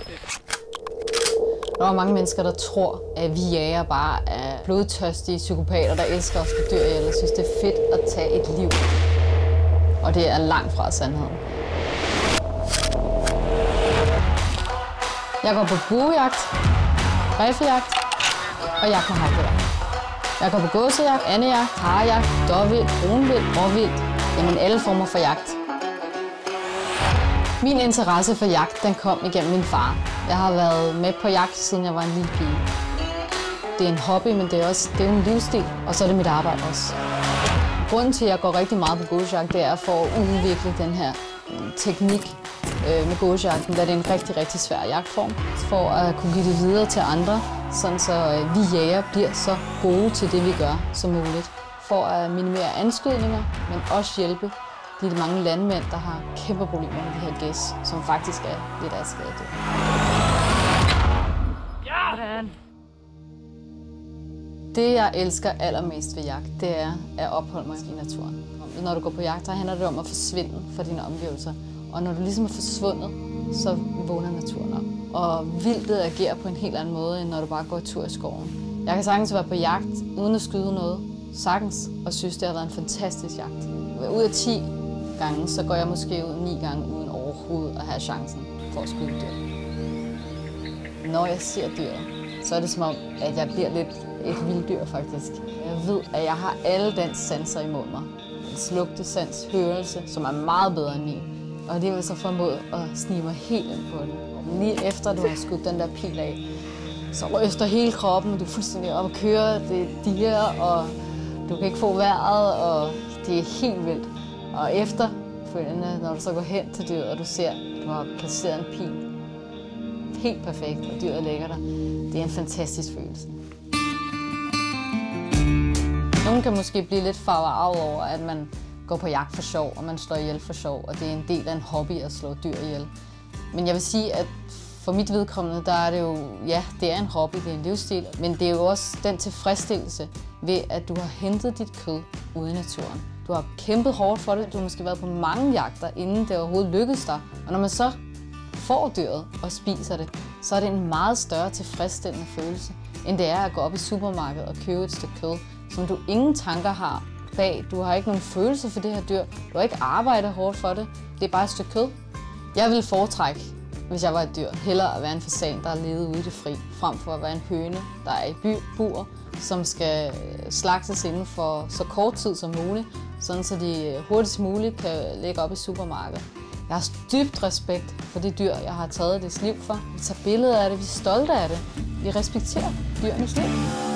Der er mange mennesker, der tror, at vi jæger bare er blodtørstige psykopater, der elsker at slå dyr ihjel og synes, det er fedt at tage et liv. Og det er langt fra sandheden. Jeg går på buejagt, riffeljagt og jagt med havbjørn. Jeg går på gåsejagt, andejagt, harejagt, dårvildt, brunvildt, råvildt. Jamen alle former for jagt. Min interesse for jagt, den kom igennem min far. Jeg har været med på jagt, siden jeg var en lille pige. Det er en hobby, men det er jo en livsstil, og så er det mit arbejde også. Grunden til, at jeg går rigtig meget på gåsejagt, det er for at udvikle den her teknik med gåsejagten, da det er en rigtig, rigtig svær jagtform. For at kunne give det videre til andre, sådan så vi jæger bliver så gode til det, vi gør, som muligt. For at minimere anskydninger, men også hjælpe de mange landmænd, der har kæmpe problemer med de her gæs, som faktisk er lidt af skadedyr. Ja! Det, jeg elsker allermest ved jagt, det er at opholde mig i naturen. Når du går på jagt, så handler det om at forsvinde fra dine omgivelser. Og når du ligesom er forsvundet, så vågner naturen op. Og vildtet agerer på en helt anden måde, end når du bare går tur i skoven. Jeg kan sagtens være på jagt, uden at skyde noget. Sagtens, og synes, det har været en fantastisk jagt. Ud af 10 gange, så går jeg måske ud 9 gange uden overhovedet at have chancen for at skyde dyr. Når jeg ser dyret, så er det som om, at jeg bliver lidt et vilddyr faktisk. Jeg ved, at jeg har alle dens sanser imod mig. Dens lugtesans, hørelse, som er meget bedre end min. Og det vil så formået at snige mig helt ind på den. Lige efter du har skudt den der pil af, så ryster hele kroppen, og du er fuldstændig op at køre. Det dirrer, og du kan ikke få vejret, og det er helt vildt. Og efterfølgende, når du så går hen til dyret, og du ser, at du har placeret en pil helt perfekt, og dyret ligger der, det er en fantastisk følelse. Nogle kan måske blive lidt farvet over, at man går på jagt for sjov, og man slår ihjel for sjov, og det er en del af en hobby at slå dyr ihjel. Men jeg vil sige, at for mit vedkommende, der er det jo, ja, det er en hobby, det er en livsstil, men det er jo også den tilfredsstillelse ved, at du har hentet dit kød ude i naturen. Du har kæmpet hårdt for det, du har måske været på mange jagter, inden det overhovedet lykkedes dig. Og når man så får dyret og spiser det, så er det en meget større tilfredsstillende følelse, end det er at gå op i supermarkedet og købe et stykke kød, som du ingen tanker har bag. Du har ikke nogen følelse for det her dyr. Du har ikke arbejdet hårdt for det. Det er bare et stykke kød. Jeg ville foretrække, hvis jeg var et dyr, hellere at være en fasan, der er levet ude i det fri, frem for at være en høne, der er i bur, som skal slagtes inden for så kort tid som muligt, sådan så de hurtigst muligt kan lægge op i supermarkedet. Jeg har dybt respekt for de dyr, jeg har taget deres liv for. Vi tager billeder af det, vi er stolte af det. Vi respekterer dyrenes liv.